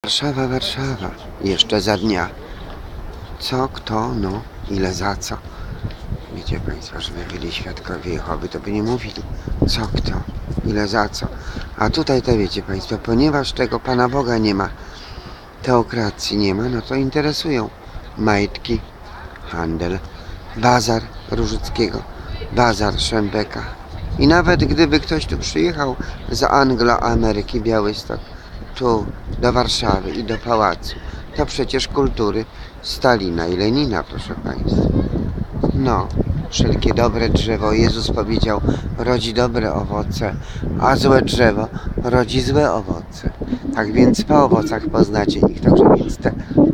Warszawa, Warszawa. Jeszcze za dnia. Co, kto, no, ile za co. Wiecie Państwo, żeby byli świadkowie Jehowy, to by nie mówili co, kto, ile za co. A tutaj to wiecie Państwo, ponieważ tego Pana Boga nie ma, teokracji nie ma, no to interesują majtki, handel, bazar Różyckiego, bazar Szembeka. I nawet gdyby ktoś tu przyjechał z Anglo-Ameryki, Białystok, tu do Warszawy i do pałacu, to przecież kultury Stalina i Lenina, proszę Państwa. No, wszelkie dobre drzewo, Jezus powiedział, rodzi dobre owoce, a złe drzewo rodzi złe owoce. Tak więc po owocach poznacie ich. Także więc te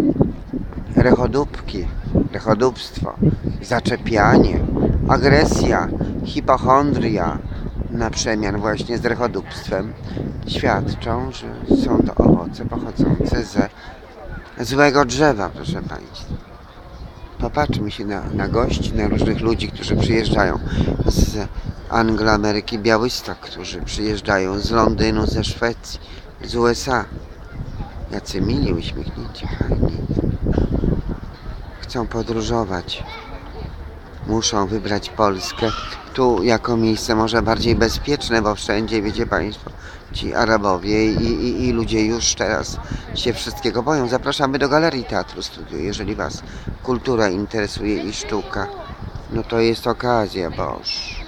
rechodóbstwo, zaczepianie, agresja, hipochondria na przemian właśnie z rechodóbstwem świadczą, że są to owoce pochodzące ze złego drzewa, proszę Państwa. Popatrzmy się na gości, na różnych ludzi, którzy przyjeżdżają z Angloameryki, Białystok, którzy przyjeżdżają z Londynu, ze Szwecji, z USA. Jacy mili, uśmiechnięci, fajni. Chcą podróżować. Muszą wybrać Polskę tu jako miejsce może bardziej bezpieczne, bo wszędzie, wiecie Państwo, ci Arabowie i ludzie już teraz się wszystkiego boją. Zapraszamy do Galerii Teatru Studio. Jeżeli Was kultura interesuje i sztuka, no to jest okazja, boż.